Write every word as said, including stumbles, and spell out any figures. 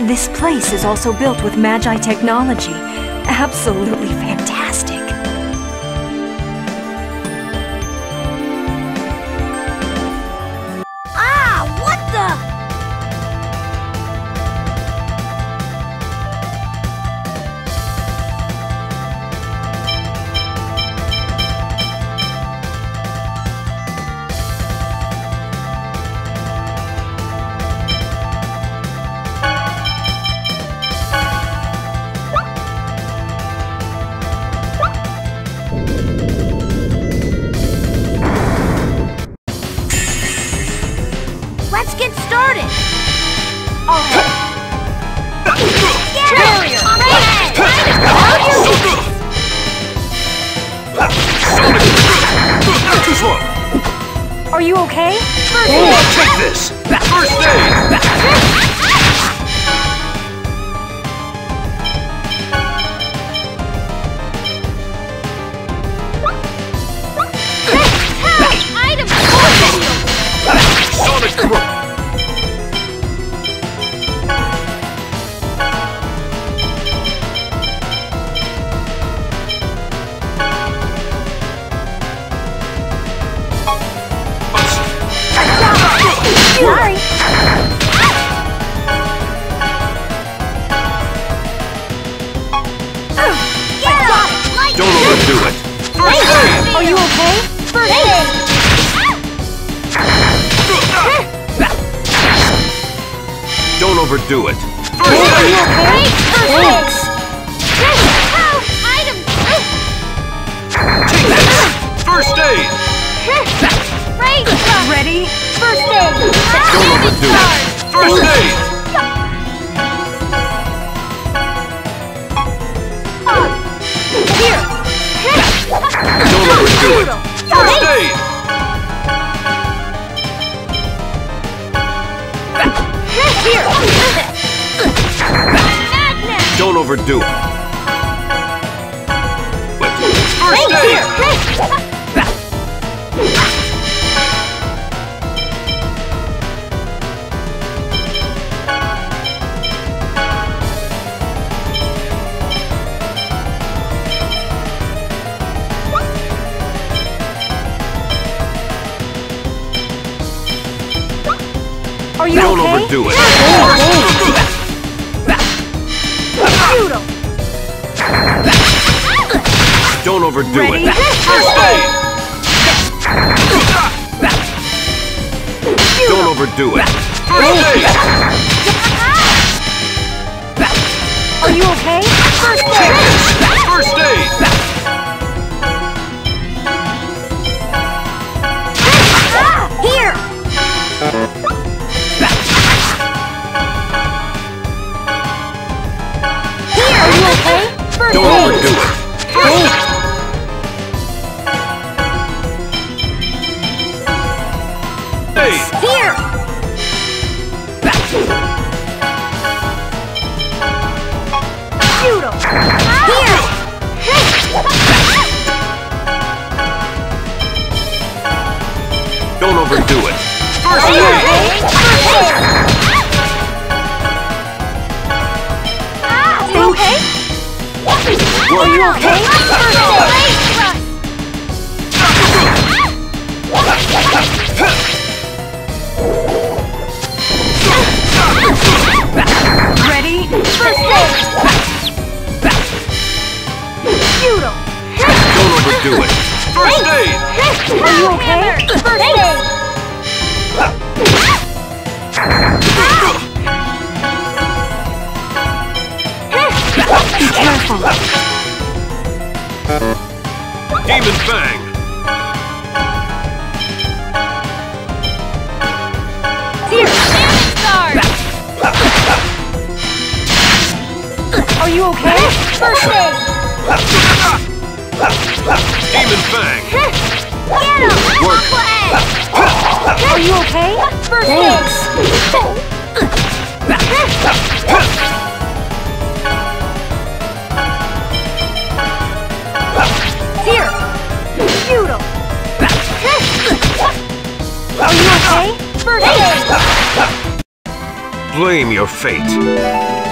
This place is also built with Magi technology. Absolutely fantastic. Ah, what the? Let's get started! Alright! Get Barrier! Right! Too slow! Are you okay? First aid! Oh, take this! First aid! Item! Sonic Grip! Sorry. Don't overdo it! First aid! Are you okay? First aid! Don't overdo it! Are First you aid! okay? Thanks. Item! Take this! First aid! Right! Ready? First aid! Don't overdo it! First aid! Here! Don't overdo it! First aid! Here! Madness! Don't overdo it! First aid! Are you Don't okay? overdo it! Shoot 'em! Don't overdo Ready? it! First aid! Don't overdo it! First aid! Are you okay? First Take aid! this! First aid! Here! Here! Are you okay? First Don't aid! overdo it! Aid! Here! Shoot 'em! Here! Don't overdo it! First Are you aid! okay? First aid! Ah, you okay? Are you okay? First aid! Ready? First aid! Shoot 'em! Don't overdo it! First aid! Are you okay? First aid! Be careful. Demon Fang! Here! Damage guard! Are you okay? First aid! Demon Fang! Get him! Work. Aqua egg! Are you okay? First aid! Here! Shoot him! Are you okay? First aid! blame your fate.